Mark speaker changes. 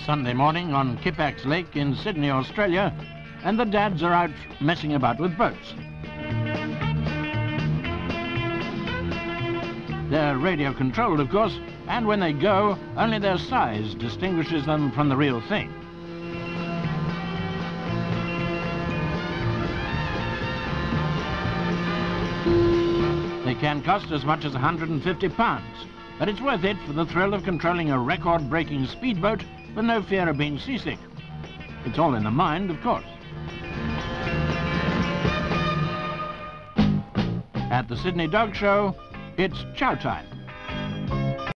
Speaker 1: Sunday morning on Kippax Lake in Sydney, Australia, and the dads are out messing about with boats. They're radio controlled, of course, and when they go, only their size distinguishes them from the real thing. They can cost as much as £150, but it's worth it for the thrill of controlling a record-breaking speedboat with no fear of being seasick. It's all in the mind, of course. At the Sydney Dog Show, it's chow time.